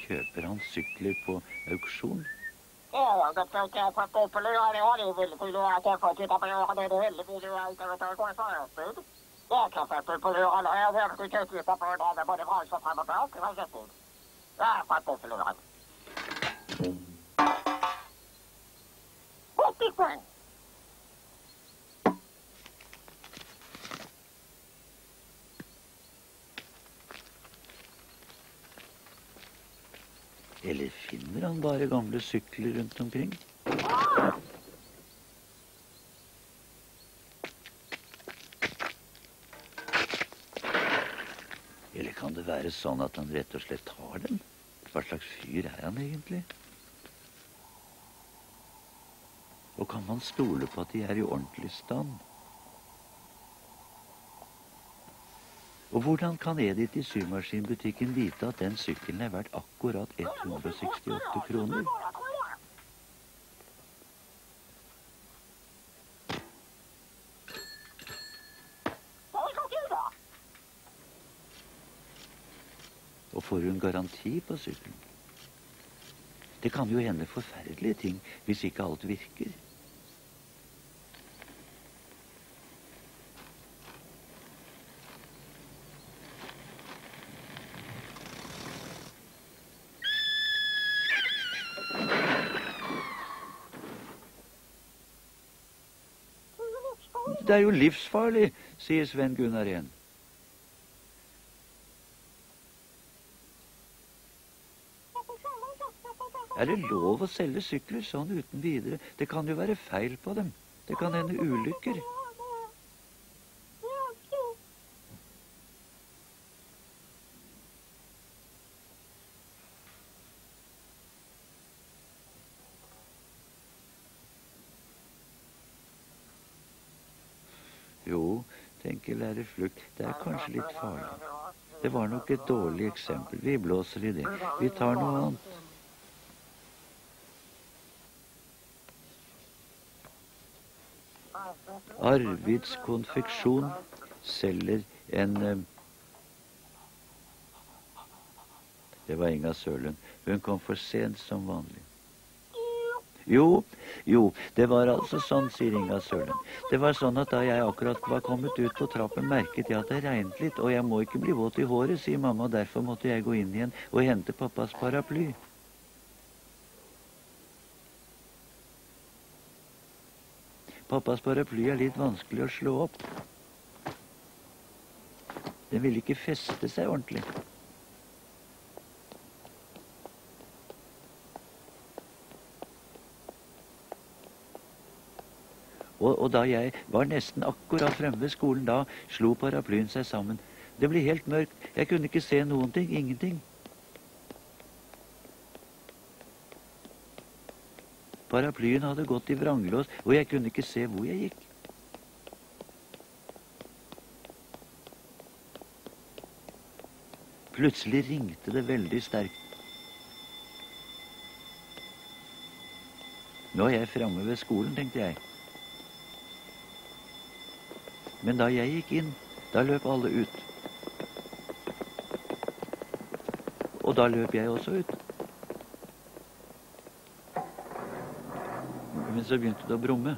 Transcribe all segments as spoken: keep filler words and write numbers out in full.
kjøper han sykler på auksjon? Ja, det skal ikke jeg få på det. Jeg har jo veldig mye at jeg får titta på det. Det er veldig mye jeg ikke vet å gå i farestid. Jeg kan sette på det. Jeg har vært ikke titta på det. Det er både vars og frem og bak. Det var kjøttet. Jeg har fått på det. åtti poeng. Eller finner han bare gamle sykler rundt omkring? Eller kan det være sånn at han rett og slett har dem? Hva slags fyr er han egentlig? Og kan man stole på at de er i ordentlig stand? Og hvordan kan Edith i symaskinbutikken vite at den sykkelen er verdt akkurat ett hundre og sekstiåtte kroner? Og får hun garanti på sykkelen? Det kan jo hende forferdelige ting hvis ikke alt virker. Det er jo livsfarlig, sier Sven Gunnar igjen. Er det lov å selge sykler sånn uten videre? Det kan jo være feil på dem. Det kan hende ulykker. Jo, tenker lærer Fluk, det er kanskje litt farlig. Det var nok et dårlig eksempel. Vi blåser i det. Vi tar noe annet. Arvids konfeksjon selger en... Det var Inga Sørlund. Hun kom for sent som vanlig. Jo, jo, det var altså sånn, sier Inga Sørlund. Det var sånn at da jeg akkurat var kommet ut på trappen, merket jeg at det regnet litt, og jeg må ikke bli våt i håret, sier mamma, og derfor måtte jeg gå inn igjen og hente pappas paraply. Pappas paraply er litt vanskelig å slå opp. Den vil ikke feste seg ordentlig. Og, og da jeg var nesten akkurat fremme ved skolen, da slo paraplyen seg sammen. Det ble helt mørkt. Jeg kunne ikke se noen ting, ingenting. Paraplyen hadde gått i vranglås, og jeg kunne ikke se hvor jeg gikk. Plutselig ringte det veldig sterkt. Nå er jeg fremme ved skolen, tenkte jeg. Men da jeg gikk inn, da løp alle ut. Og da løp jeg også ut. Men så begynte det å brumme.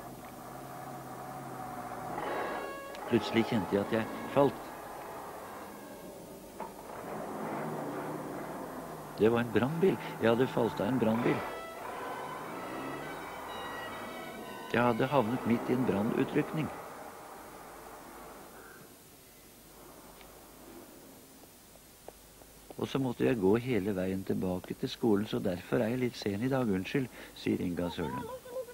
Plutselig kjente jeg at jeg falt. Det var en brannbil. Jeg hadde falt av en brannbil. Jeg hadde havnet midt i en brannutrykning. Og så måtte jeg gå hele veien tilbake til skolen, så derfor er jeg litt sen i dag. Unnskyld, sier Inga Sørlund.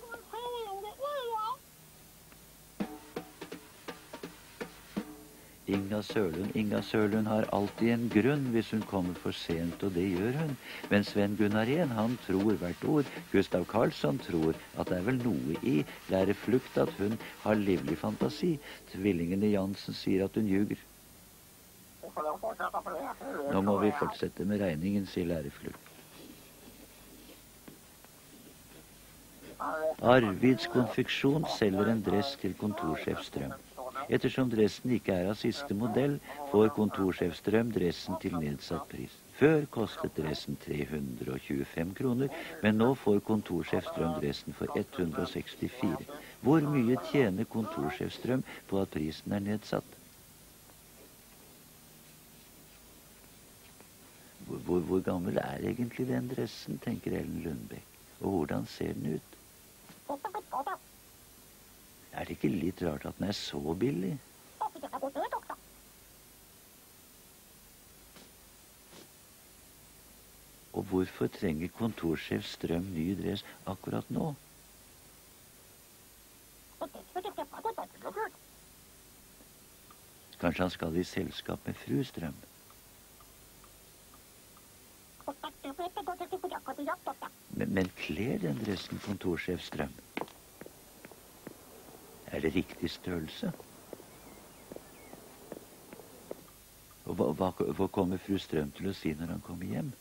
Inga Sørlund, Inga Sørlund har alltid en grunn hvis hun kommer for sent, og det gjør hun. Men Sven Gunnar igjen, han tror hvert ord. Gustav Karlsson tror at det er vel noe i lærer Flukt at hun har livlig fantasi. Tvillingene Jansen sier at hun ljuger. Nå må vi fortsette med regningen, sier lærer Flukt. Arvids konfeksjon selger en dress til kontorsjef Strøm. Ettersom dressen ikke er av siste modell, får kontorsjef Strøm dressen til nedsatt pris. Før kostet dressen tre hundre og tjuefem kroner, men nå får kontorsjef Strøm dressen for ett hundre og sekstifire. Hvor mye tjener kontorsjef Strøm på at prisen er nedsatt? Hvor, hvor, hvor gammel er egentlig den dressen, tenker Ellen Lundbekk. Og hvordan ser den ut? Er det ikke litt rart at den er så billig? Og hvorfor trenger kontorsjef Strøm ny dress akkurat nå? Kanskje han skal i selskap med fru Strøm? Men, men kler den dressen kontorsjef Strøm? Er det riktig størrelse? Og hva, hva, hva kommer fru Strøm til å si når han kommer hjem?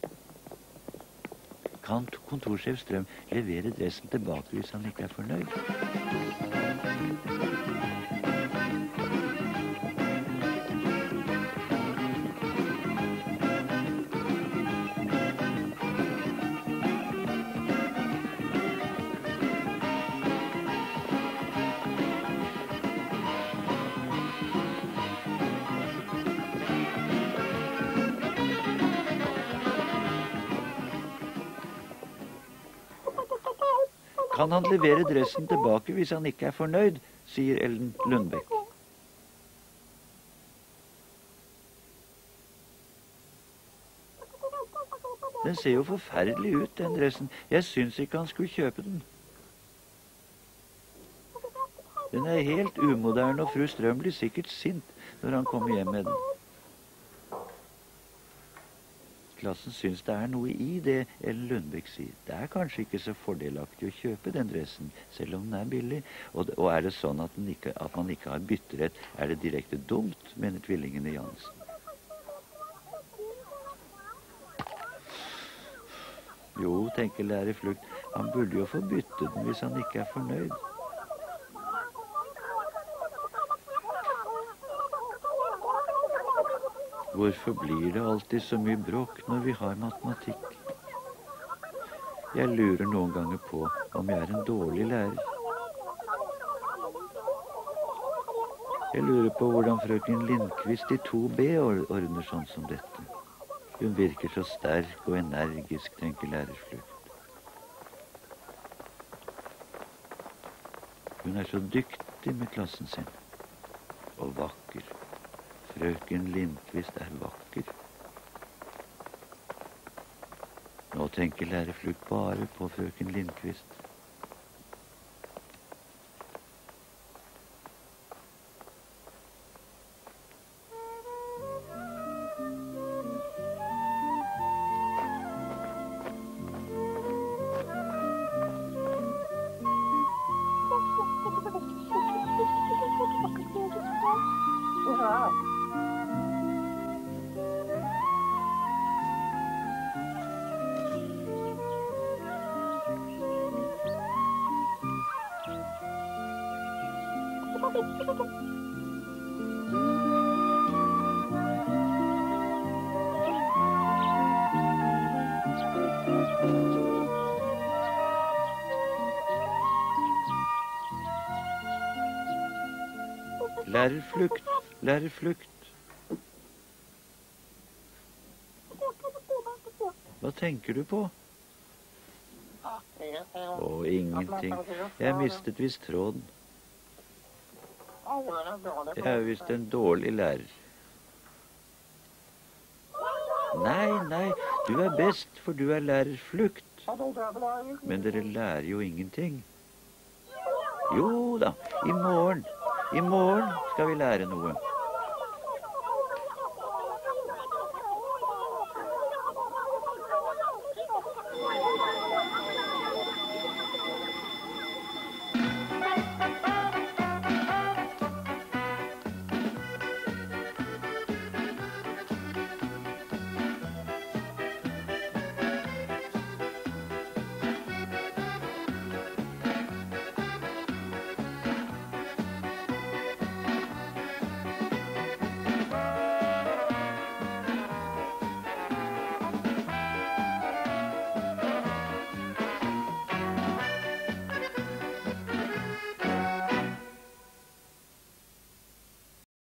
Kan kontorsjef Strøm levere dressen tilbake hvis han ikke er fornøyd? Kan han levere dressen tilbake hvis han ikke er fornøyd, sier Ellen Lundbekk. Den ser jo forferdelig ut, den dressen. Jeg syns ikke han skulle kjøpe den. Den er helt umoderne, og fru Strøm blir sikkert sint når han kommer hjem med den. Klassen syns det er noe i det Ellen Lundbekk sier. Det er kanskje ikke så fordelaktig å kjøpe den dressen, selv om den er billig. Og, og er det sånn at, den ikke, at man ikke har bytterett, er det direkte dumt, mener tvillingene Jansen. Jo, tenker lærer Flukt, han burde jo få bytte den hvis han ikke er fornøyd. Hvorfor blir det alltid så mye bråk når vi har matematikk? Jeg lurer noen ganger på om jeg er en dårlig lærer. Jeg lurer på hvordan frøken Lindqvist i to B ordner sånn som dette. Hun virker så sterk og energisk, tenker lærer Flukt. Hun er så dyktig med klassen sin, og vakker. Frøken Lindqvist er vakker. Nå tenker lærer Flukt bare på frøken Lindqvist. Lærer Flukt, lærer Flukt. Hva tenker du på? Å, ingenting. Jeg mistet visst tråden. Jeg er visst en dårlig lærer. Nei, nei, du er best, for du er lærer Flukt. Men dere lærer jo ingenting. Jo da, i morgen. I morgen skal vi lære noe.